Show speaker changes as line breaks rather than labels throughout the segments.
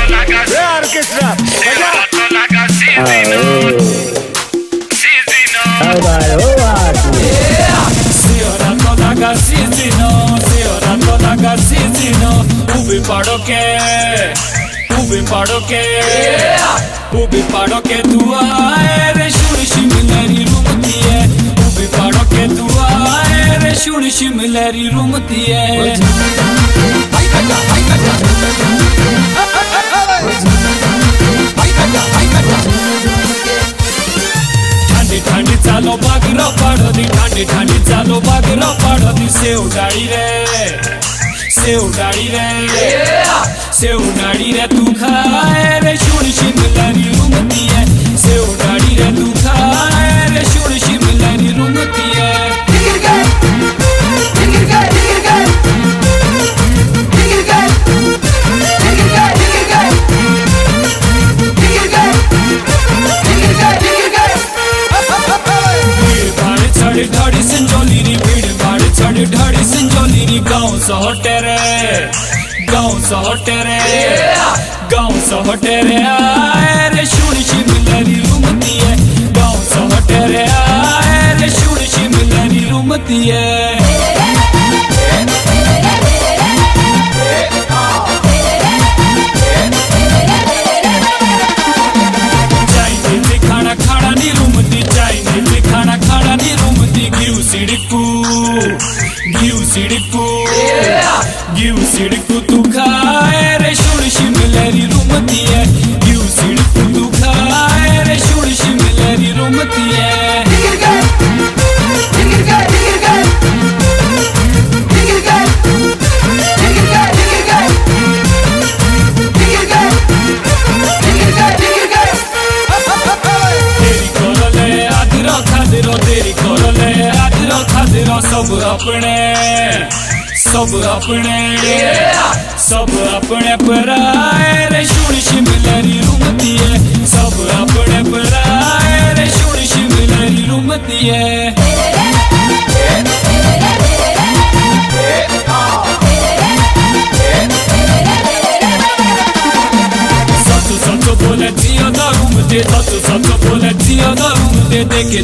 orchestra
ubi paro que tu eres shuri shimleri rumti hai ubi paro que tu eres shuri shimleri rumti hai ठंडी ठंडी चालो बागरा पड़ो दी ठंडी ठंडी चालो बागरा पड़ो दी सेव डाली रे तू खाए रे शूरी शिमलारी रूमती है सेव डाली रे तू खाए रे शूरी शिमलारी रूमती है ढाड़ी संजोली री भीड़ भाड़ छड़ ढाड़ी संजोली री गाँव सहटेरे आए रे शूरी शिमलारी रूमती है गाँव सहटेरे आए रे शूरी शिमलारी रूमती है गिव सिड़कू तू खाए रे शूरी शिमलारी रूमती है गिव सिड़कू तू खाए रे शूरी शिमलारी रूमती है तेरी कोरले आदरो खादरो सब अपने पराए रे शूरी शिमलारी रूमती है सब अपने पराए रे शूरी शिमलारी रूमती है सचो बोले जियो दा रूमते सचो बोले जियो दा रूमते देखे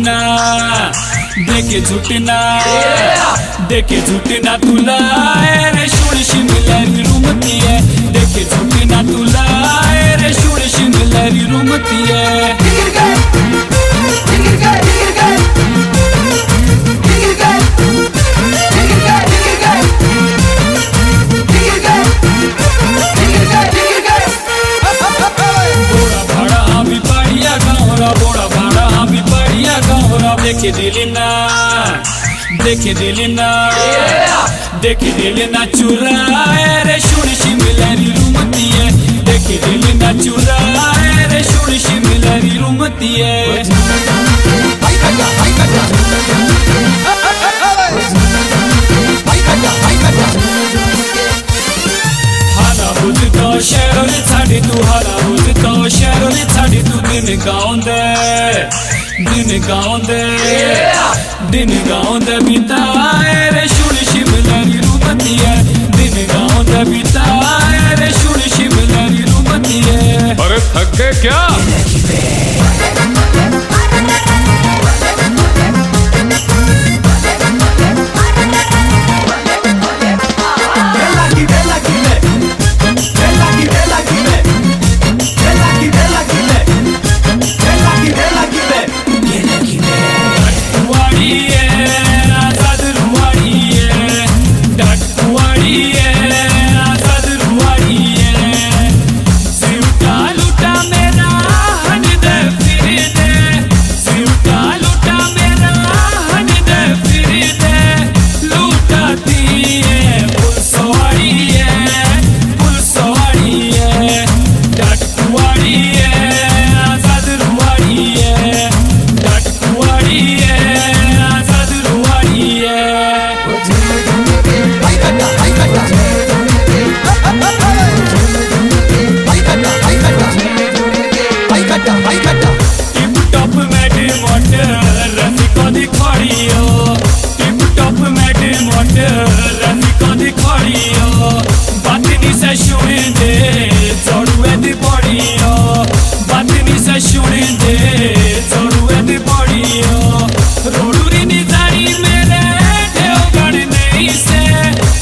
झूठना तुला रे शूरी शिमलारी रूमती है देखे झूठना तुला रे शूरी शिमलारी रूमती है देखे दिलना चुराए रे शूरी शिमलारी रूमती है देखे दिलना चुराए रे शूरी शिमलारी रूमती है हाला बुझ तो शहरों छाड़ी तू हाला बुझ तो शहरों छाड़ी तू दिन गाँव दे बिताए रे शूरी शिमलारी रूमती है दिन गाँव दे बिताए रे शूरी शिमलारी रूमती है
अरे थक गए क्या
आजाद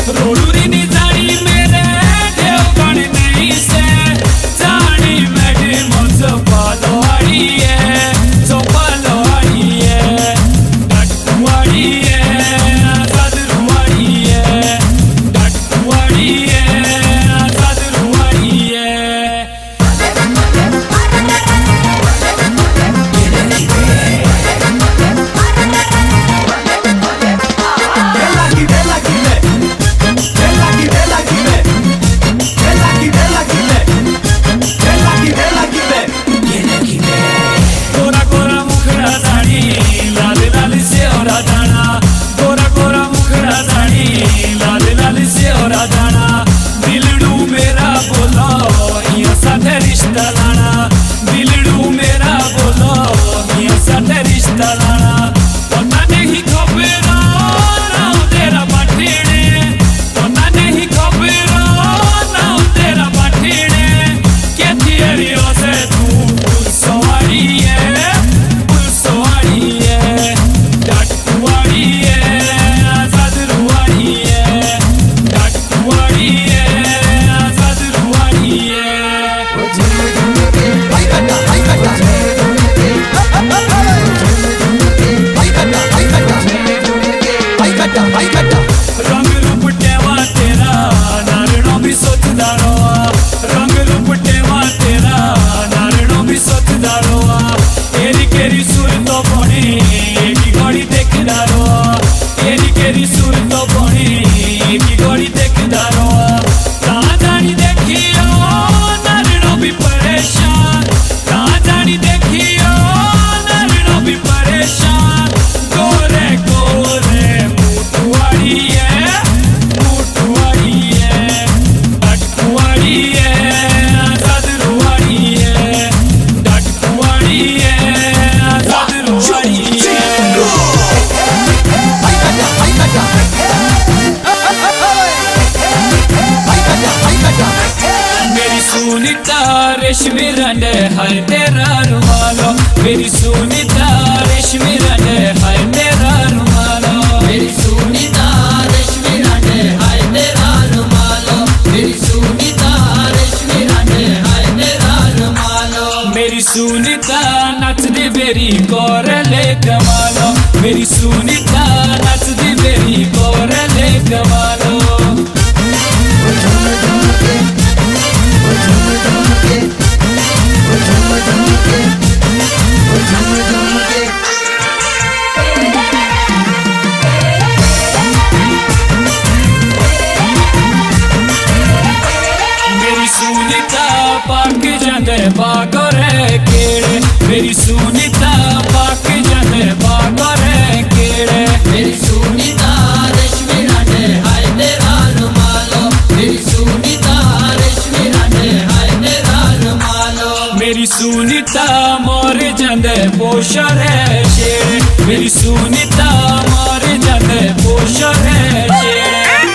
रोडूरी नी जानी मेरे देवगण नहीं से जानी मेरी मुझ पालोड़ी है जो पालोड़ी है डटकुआड़ी है आजाद रुआड़ी है डटकुआड़ी है आजाद रुआड़ी है रिश्ता लाना दिलड़ू मेरा बोलो ये साथे रिश्ता लाना पता नहीं खबर ना तेरा बाटेने पता नहीं खबर ना तेरा बाटेने के थियरियों से तू सवारी है डटकुआड़ी है आजाद रुआड़ी है डटकुआड़ी है आजाद रुआड़ी है रंग रूप टेवा तेरा नारणो भी सोचदा रोआ रंग रूप टेवा तेरा नारणो भी सोचदा रोआ एरी केरी सुर तो बणी एकी घड़ी देखदा रोआ एरी केरी सुर तो बणी एकी घड़ी देखदा रोआ ता जानी देखियो नारणो भी परेशान ता जानी देखियो नारणो भी परेशान गोरे गोरे मुटुआड़ी है डटकुआड़ी है आजाद रुआड़ी है डटकुआड़ी है आजाद रुआड़ी है मेरी सुनीता रेशमी रंडे हाय तेरा रुमालो मेरी सुनीता रेशमी रंडे हाय तेरा रुमालो
मेरी सुनीता रेशमी रंडे हाय तेरा रुमालो मेरी सुनीता रेशमी रंडे हाय तेरा रुमालो
मेरी सुनीता नचदी बेरी कोरले कमालो मेरी सुनीता नचदी बेरी कोरले कमालो मेरी सुनीता पाक जांदे बागोरे केड़े मेरी सुनीता पाक जांदे बागोरे केड़े
मेरी सुनीता रेशमी रंडे हाय तेरा रुमालो मेरी सुनीता रेशमी रंडे हाय तेरा रुमालो
मेरी सुनीता मोर जांदे पोशरे शेड़े मेरी सुनीता मोर जांदे पोशरे शेड़े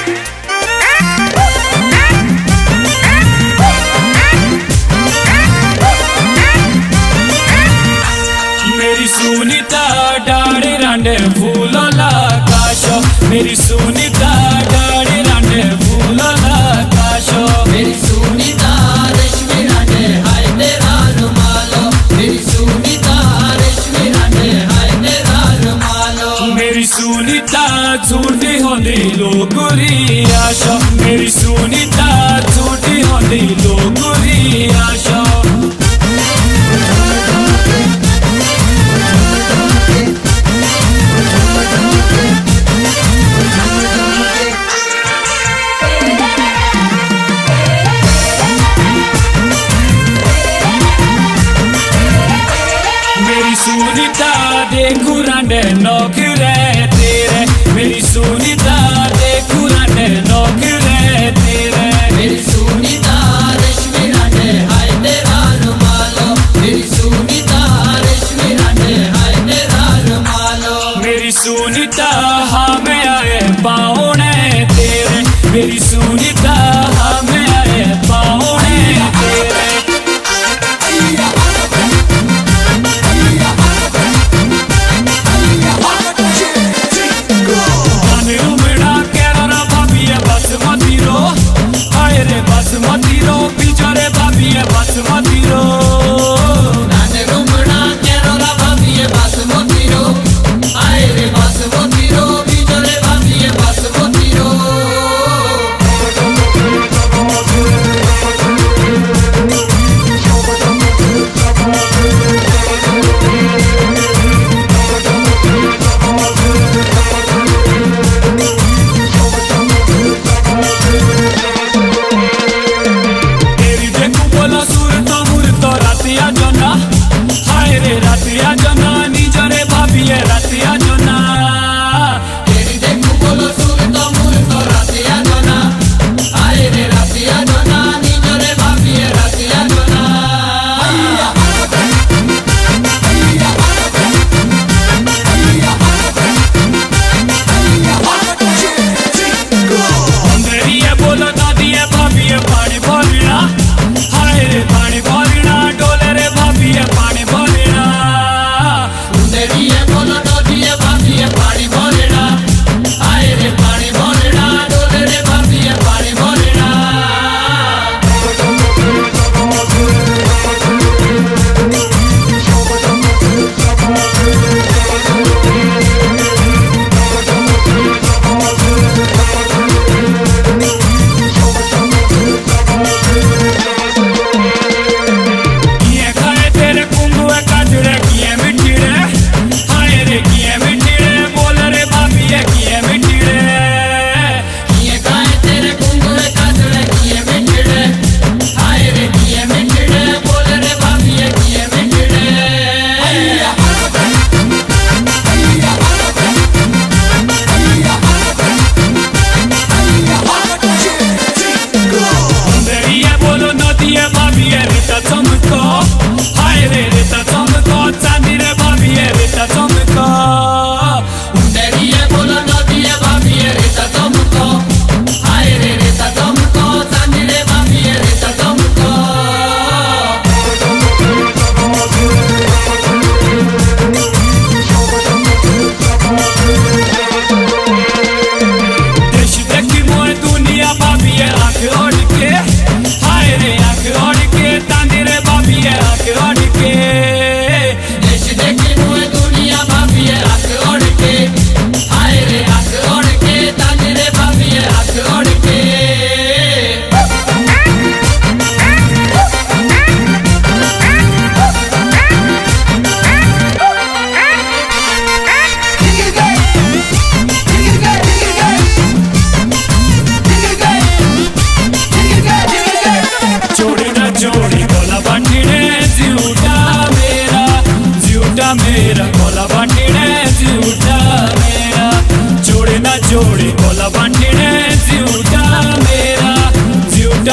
मेरी सुनीता डाड़ी रांडे फूलो लाकाशो मेरी सुनीता डाड़ी रांडे फूलो लाकाशो
मेरी सुनीता रेशमी रंडे हाय तेरा रुमालो मेरी सुनीता रेशमी रंडे हाय तेरा रुमालो
मेरी सुनीता झूठी होंदी लोगुरी आशो मेरी सुनीता झूठी होंदी लोगुरी आशो मेरी सुनीता देखू रांडे नौकरे तेरे मेरी सुनीता देखू रांडे नौकरे तेरे
मेरी सुनीता रेशमी रंडे हाय तेरा रुमालो मेरी सुनीता रेशमी रंडे हाय तेरा रुमालो
मेरी सुनीता हमें आए पाओने तेरे मेरी सुनीता हमें आए पाओने तेरे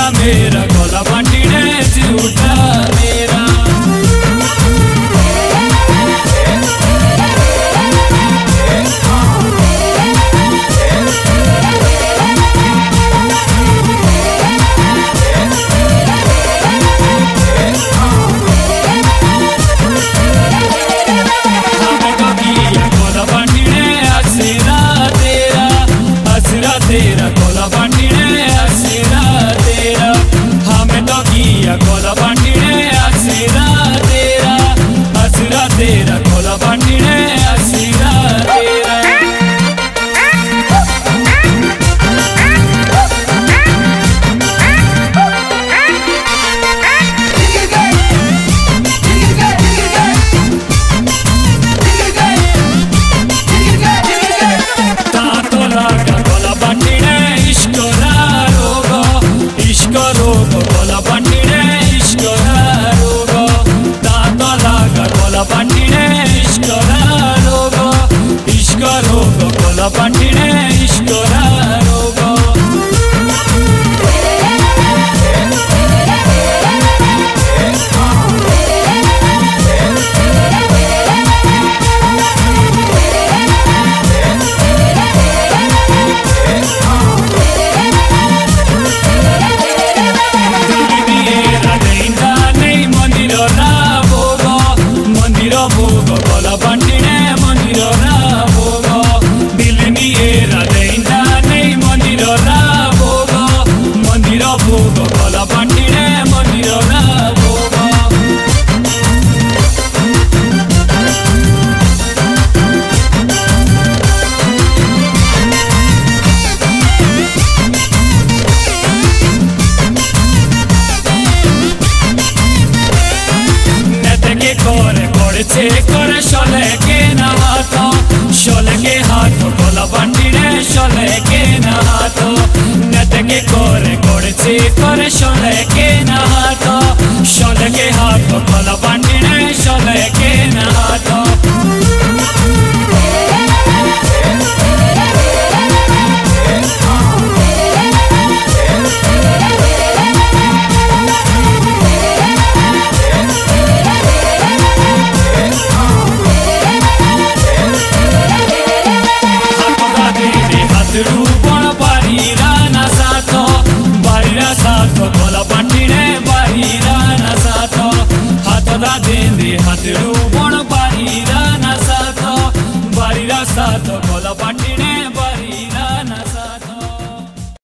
मेरा गोला बांटीने झूठा मेरा तेरा गोला बांटीने असीरा तेरा हमें तो किया गोला बांटीने असीरा तेरा गोला बांटीने असीरा तेरा गोला बांटीने इश्कोरा रोगो दांतो लागा गोला बांटीने इश्कोरा रोगो गोला बांटीने इश्कोरा रोगो गोला बांटीने मंदिर राबोगो दिल निएरा देंदा नहीं मंदिर राबोगो गोला बांटीने मंदिर राबोगो नेते करे शोले के ना हाथो गोला बांटीने शोले के ना हाथो नेते के करे शोले के ना हाथो गोला बांटीने शोले के ना हाथो गोला बांटीने बारीरा ना साथो हाथो दा देंदे हाथरू बण बारीरा ना साथो गोला